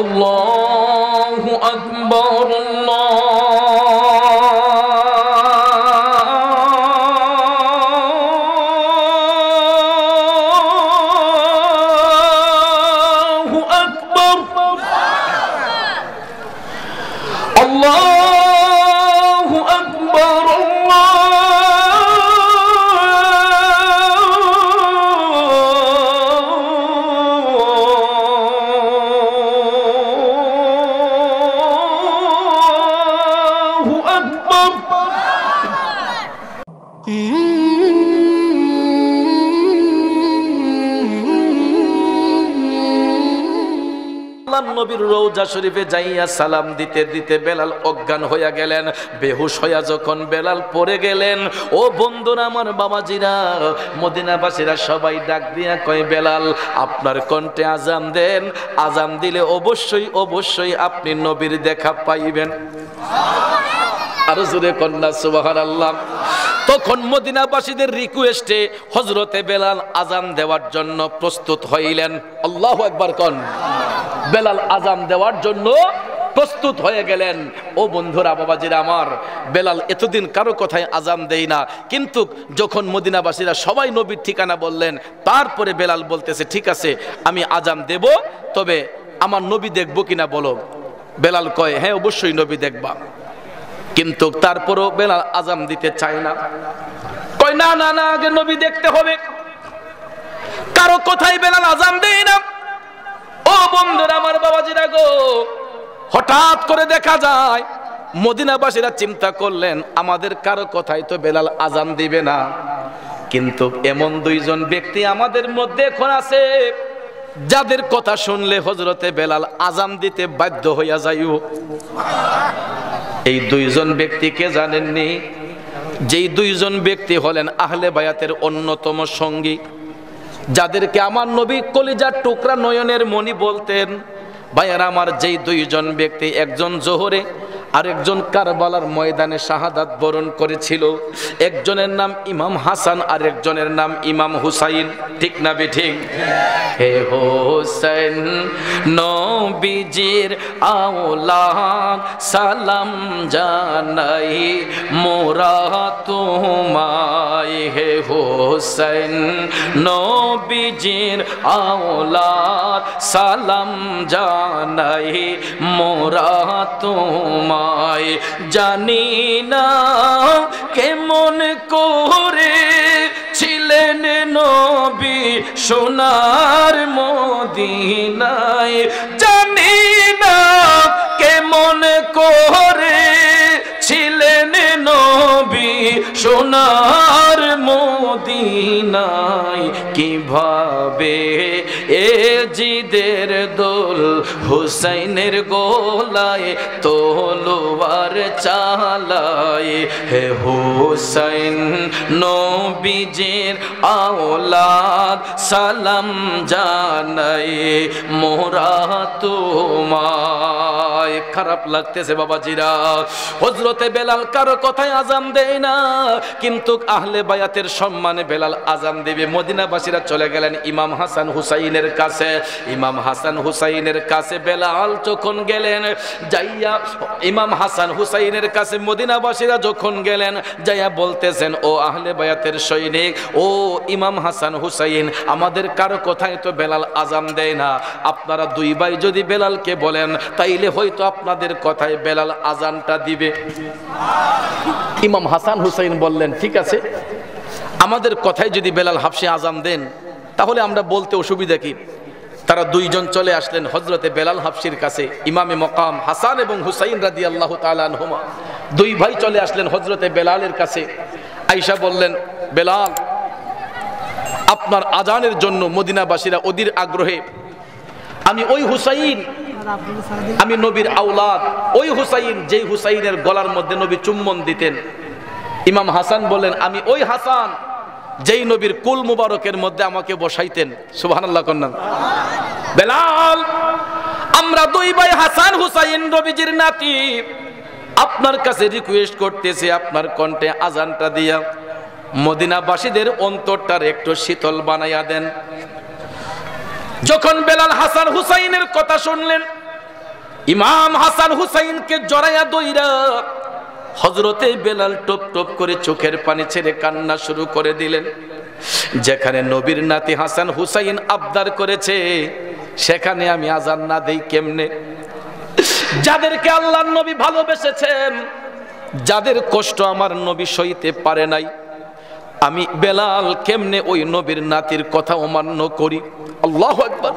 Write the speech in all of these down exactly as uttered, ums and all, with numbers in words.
আল্লাহু আকবার আল্লাহু আকবার আল্লাহু আকবার নবীর রওজা শরীফে যাইয়া সালাম দিতে দিতে বেলাল অজ্ঞান হইয়া গেলেন। বেহুশ হইয়া যখন বেলাল পড়ে গেলেন, ও বন্ধুরা আমার, বাবাজিরা, মদিনাবাসীরা সবাই ডাক দিয়া কয়, বেলাল আপনার কণ্ঠে আজান দেন, আজান দিলে অবশ্যই অবশ্যই আপনি নবীর দেখা পাইবেন। আরো জোরে কন্যা সুবহানাল্লাহ। তখন মদিনাবাসীদের রিকোয়েস্টে হযরতে বেলাল আজান দেওয়ার জন্য প্রস্তুত হইলেন। আল্লাহু আকবার কোন। বেলাল আজান দেওয়ার জন্য প্রস্তুত হয়ে গেলেন। ও বন্ধুরা, বাবাজিরা আমার, বেলাল এতদিন কারো কথায় আজান দেই না, কিন্তু যখন মদিনাবাসীরা সবাই নবীর ঠিকানা বললেন, তারপরে বেলাল বলতেছে, ঠিক আছে আমি আজান দেব, তবে আমার নবী দেখবো কিনা বলো। বেলাল কয়, হ্যাঁ অবশ্যই নবী দেখবা। কিন্তু তারপরও বেলাল আজান দিতে চায় না, কয় না না না, আগে নবী দেখতে হবে। কারো কথাই বেলাল আজান দেয় না। ও বন্ধুরা আমার, বাবাজিরা গো, হঠাৎ করে দেখা যায় মদিনাবাসীরা চিন্তা করলেন, আমাদের কারো কথাই তো বেলাল আজান দিবে না, কিন্তু এমন দুইজন ব্যক্তি আমাদের মধ্যে এখন আছে যাদের কথা শুনলে হযরতে বেলাল আজান দিতে বাধ্য হইয়া যাইও। এই দুইজন ব্যক্তিকে জানেননি? যেই দুইজন ব্যক্তি হলেন আহলে বায়াতের অন্যতম সঙ্গী, যাদেরকে আমার নবী কলিজার টুকরা নয়নের মণি বলতেন। ভাইয়ারা আমার, যেই দুইজন ব্যক্তি, একজন জোহরে আর একজন কারবালার ময়দানে শাহাদাত বরণ করেছিল, একজনের নাম ইমাম হাসান আর একজনের নাম ইমাম হুসাইন, ঠিক না বেঠিক? হে হোসেন নবীজির আওলাদ সালাম জানাই মোরা তোমায়। হে হোসেন নবীজির আওলাদ সালাম জানাই মোরা তোমায়। জানি না কেমন করে ছিলেন নবী সোনার মদিনায়, জানি না কেমন করে ছিলেন নবী সোনার মদিনায়। কিভাবে এ জিদের দোল হুসাইনের গোলায় তলোয়ার চালায়। হে হুসাইন নবীজির আওলাদ সালাম জানাই মোরা তোমায়। খারাপ লাগতেছে বাবাজিরা, হযরতে বেলাল কারো কথায় আজান দেয় না, কিন্তু আহলে বায়াতের সম্মানে বেলাল আজান দেবে। মদিনাবাসীরা চলে গেলেন ইমাম হাসান হুসাইনের কাছে। ইমাম হাসান হুসাইনের কাছে বেলাল যখন গেলেন, যাইয়া ইমাম হাসান হুসাইনের কাছে মদিনাবাসীরা যখন গেলেন, যাইয়া বলতেছেন, ও আহলে বায়াতের সৈনিক, ও ইমাম হাসান হুসাইন, আমাদের কারো কথায় তো বেলাল আজান দেয় না, আপনারা দুই ভাই যদি বেলালকে বলেন তাইলে হয়তো আপনাদের কথায় বেলাল আজানটা দিবে। ইমাম হাসান হুসাইন বললেন, ঠিক আছে, আমাদের কথায় যদি বেলাল হাফসি আজান দেন তাহলে আমরা বলতে অসুবিধা কি? তারা দুইজন চলে আসলেন হযরতে বেলাল হাফসির কাছে। ইমামে মকাম হাসান এবং হুসাইন রাদিয়াল্লাহু তাআলা আনহুমা দুই ভাই চলে আসলেন হযরতে বেলালের কাছে। আয়েশা বললেন, বেলাল, আপনার আজানের জন্য মদিনাবাসীরা অধীর আগ্রহে, আমি ওই হুসাইন, আমি নবীর আওলাদ, ওই হুসাইন যেই হুসাইনের গলার মধ্যে নবী চুম্বন দিতেন। ইমাম হাসান বললেন, আমি ওই হাসান যেই নবীর কুল মুবারকের মধ্যে আমাকে বসাইতেন। সুবহানাল্লাহ কন্যান। বেলাল, আমরা দুই ভাই হাসান হুসাইন নবীজির নাতি, আপনার কাছে রিকোয়েস্ট করতেছি, আপনার কণ্ঠে আজানটা দিয়া মদিনাবাসীদের অন্তরটার একটু শীতল বানাইয়া দেন। যখন বেলাল হাসান হুসাইনের কথা শুনলেন, ইমাম হাসান হুসাইনকে জড়াইয়া দইরা হযরতে বেলাল টপ টপ করে চোখের পানি ছেড়ে কান্না শুরু করে দিলেন। যেখানে নবীর নাতি হাসান হুসাইন আবদার করেছে সেখানে আমি আজান না দেই কেমনে? যাদেরকে আল্লাহর নবী ভালোবেসেছেন, যাদের কষ্ট আমার নবী সইতে পারে নাই, আমি বেলাল কেমনে ওই নবীর নাতির কথা অমান্য করি? আল্লাহু আকবার।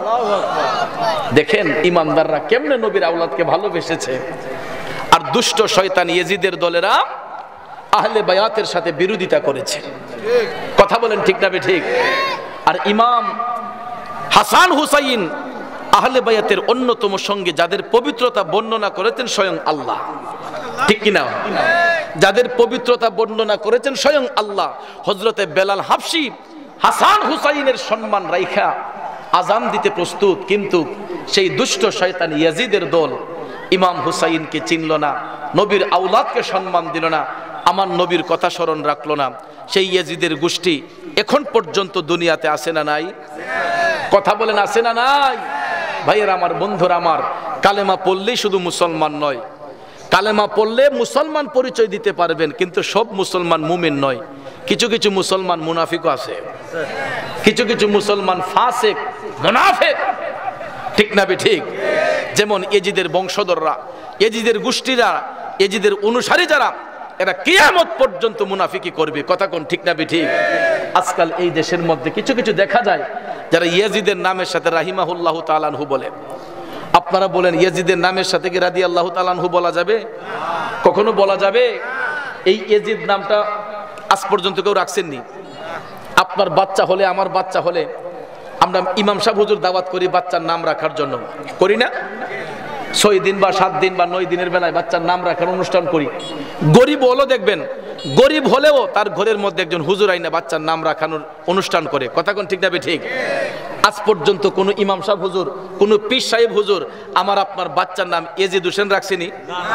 দেখেন ইমানদাররা কেমনে নবীর আওলাদকে ভালোবেসেছে। আর দুষ্ট শয়তান ইয়েজিদের দলেরা আহলে বায়াতের সাথে বিরোধিতা করেছে। কথা বলেন ঠিক না ঠিক? আর ইমাম হাসান হুসাইন আহলে বায়াতের অন্যতম সঙ্গে যাদের পবিত্রতা বর্ণনা করেছেন স্বয়ং আল্লাহ, ঠিক কিনা? যাদের পবিত্রতা বর্ণনা করেছেন স্বয়ং আল্লাহ। হযরতে বেলাল হাবশী হাসান হুসাইনের সম্মান রাইখা আজান দিতে প্রস্তুত, কিন্তু সেই দুষ্ট শয়তান ইয়াজিদের দল ইমাম হুসাইনকে চিনল না, নবীর আওলাদকে সম্মান দিল না, আমার নবীর কথা স্মরণ রাখলো না। সেই ইয়াজিদের গোষ্ঠী এখন পর্যন্ত দুনিয়াতে আসে না নাই? কথা বলেন আসে না নাই? ভাইয়ের আমার, বন্ধুরা আমার, কালেমা পড়লেই শুধু মুসলমান নয়, কালেমা পড়লে মুসলমান পরিচয় দিতে পারবেন, কিন্তু সব মুসলমান মুমিন নয়। কিছু কিছু মুসলমান মুনাফিকও আছে, কিছু কিছু মুসলমান ফাসিক মুনাফিক, ঠিক না ঠিক? যেমন এজিদের বংশধররা, এজিদের গোষ্ঠীরা, এজিদের অনুসারী যারা, এরা কিয়ামত পর্যন্ত মুনাফিকি করবে। কথা কোন ঠিক না ঠিক? আজকাল এই দেশের মধ্যে কিছু কিছু দেখা যায় যারা ইয়াজিদের নামের সাথে রাহিমাহুল্লাহ তাআলা আনহু বলে। আপনারা বলেন ইয়াজিদের নামের সাথে কি রাদিয়াল্লাহু তাআলা আনহু বলা যাবে? কখনো বলা যাবে? এই ইয়াজিদ নামটা আজ পর্যন্ত কেউ রাখছেননি। আপনার বাচ্চা হলে, আমার বাচ্চা হলে আমরা ইমাম সাহেব হুজুর দাওয়াত করি বাচ্চার নাম রাখার জন্য, করি না? ছয় দিন বা সাত দিন বা নয় দিনের বেলায় বাচ্চার নাম রাখার অনুষ্ঠান করি। গরিব হলেও দেখবেন, গরিব হলেও তার ঘরের মধ্যে একজন হুজুর আইনা বাচ্চার নাম রাখানোর অনুষ্ঠান করে। কথা কোন ঠিক না ঠিক? আজ পর্যন্ত কোন ইমাম সাহেব হুজুর, কোন পীর সাহেব হুজুর আমার আপনার বাচ্চার নাম এজিদ হোসেন রাখছেনি?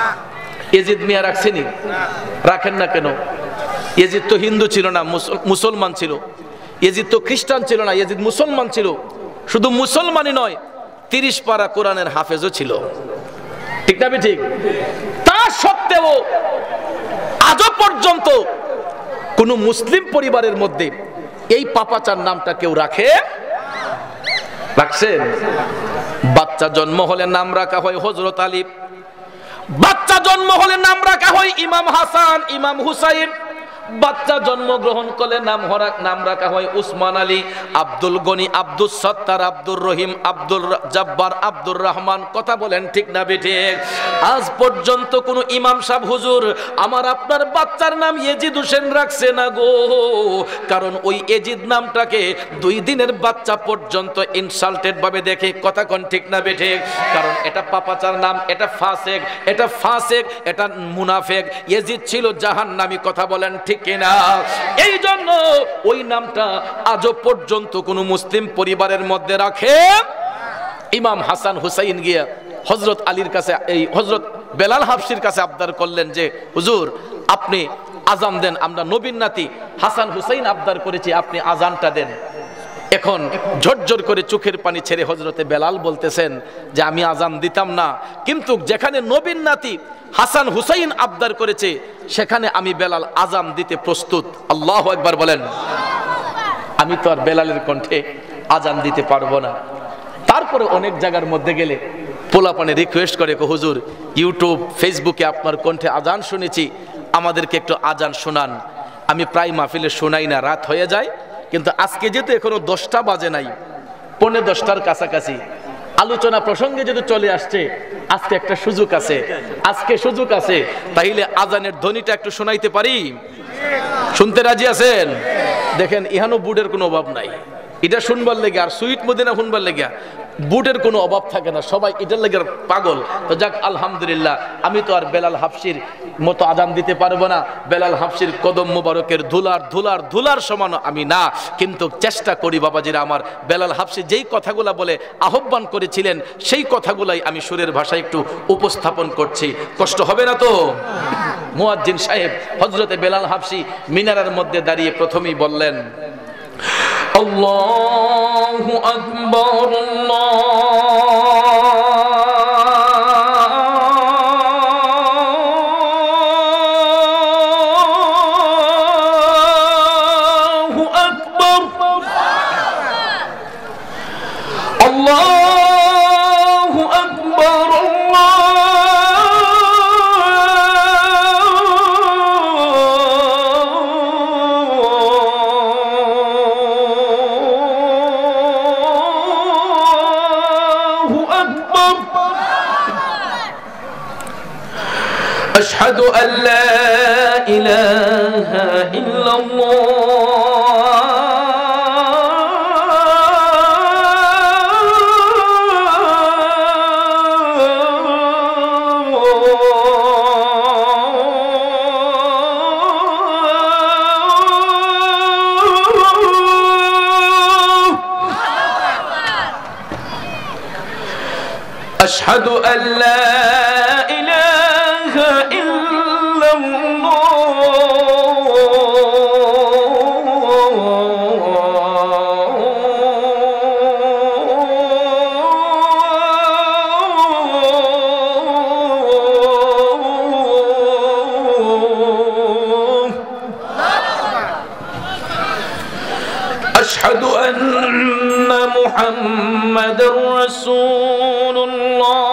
এজিদ মিয়া রাখছেনি? রাখেন না কেন? এজিদ তো হিন্দু ছিল না, মুসলমান ছিল। এজিদ তো খ্রিস্টান ছিল না, এজিদ মুসলমান ছিল। শুধু মুসলমানই নয়, তিরিশ পারা কোরআনের হাফেজও ছিল, ঠিক না ঠিক? তা সত্ত্বেও আজও পর্যন্ত কোন মুসলিম পরিবারের মধ্যে এই পাপাচার নামটা কেউ রাখে? রাখছেন? বাচ্চা জন্ম হলে নাম রাখা হয় হযরত আলী, বাচ্চা জন্ম হলে নাম রাখা হয় ইমাম হাসান, ইমাম হুসাইন। বাচ্চা জন্মগ্রহণ করলে নাম নাম রাখা হয় উসমান আলী, আব্দুল গনি, আব্দুল সত্তার, আব্দুর রহিম, আব্দুল জব্বার, আব্দুর রহমান। কথা বলেন ঠিক না ঠিক? আজ পর্যন্ত কোন ইমাম সাহেব হুজুর আমার আপনার বাচ্চার নাম এজিদ হোসেন রাখছে না গো। কারণ ওই এজিদ নামটাকে দুই দিনের বাচ্চা পর্যন্ত ইনসাল্টেড ভাবে দেখে। কথা কোন ঠিক না ঠিক? কারণ এটা পাপাচার নাম, এটা ফাসেক, এটা ফাসেক, এটা মুনাফেক। এজিদ ছিল জাহান্নামী। কথা বলেন ঠিক কিনা? এই জন্য ওই নামটা আজও পর্যন্ত কোন মুসলিম পরিবারের মধ্যে রাখে। ইমাম হাসান হুসাইন গিয়া হযরত আলীর কাছে, এই হযরত বেলাল হাবশীর কাছে আবদার করলেন যে হুজুর আপনি আজান দেন, আমরা নবীর নাতি হাসান হুসাইন আবদার করেছি, আপনি আজানটা দেন। এখন ঝরঝর করে চোখের পানি ছেড়ে হযরতে বেলাল বলতেছেন যে আমি আজান দিতাম না, কিন্তু যেখানে নবীর নাতি হাসান হুসাইন আবদার করেছে সেখানে আমি বেলাল আজান দিতে প্রস্তুত। আল্লাহু আকবার বলেন। আমি তো আর বেলালের কণ্ঠে আজান দিতে পারবো না। তারপরে অনেক জায়গার মধ্যে গেলে পোলাপানে রিকোয়েস্ট করে, হুজুর ইউটিউব ফেসবুকে আপনার কণ্ঠে আজান শুনেছি, আমাদেরকে একটু আজান শোনান। আমি প্রায় মাহফিলে শোনাই না, রাত হয়ে যায়। কিন্তু আজকে যেহেতু এখনো দশটা বাজে নাই, পৌনে দশটার কাছাকাছি আলোচনা প্রসঙ্গে যদি চলে আসছে, আজকে একটা সুযোগ আছে, আজকে সুযোগ আছে, তাইলে আজানের ধ্বনিটা একটু শোনাইতে পারি। শুনতে রাজি আছেন? দেখেন ইহানো বুটের কোনো অভাব নাই, এটা শুনবার লেগে আর সুইট মদিনা শুনবার লেগে বুটের কোনো অভাব থাকে না, সবাই এটার লেগে পাগল। তো যাক আলহামদুলিল্লাহ, আমি তো আর বেলাল হাবশীর মতো আজান দিতে পারবো না, বেলাল হাবশীর কদম মুবারকের ধুলার ধুলার ধুলার সমান আমি না, কিন্তু চেষ্টা করি বাবাজিরা আমার, বেলাল হাবশী যেই কথাগুলা বলে আহ্বান করেছিলেন সেই কথাগুলাই আমি সুরের ভাষায় একটু উপস্থাপন করছি। কষ্ট হবে না তো? মুয়াজ্জিন সাহেব হযরতে বেলাল হাবশী মিনারের মধ্যে দাঁড়িয়ে প্রথমেই বললেন আল্লাহু আকবার, আল্লাহু أشهد أن لا إله إلا أشهد أن لا إله إلا الله أشهد أن محمد رسول الله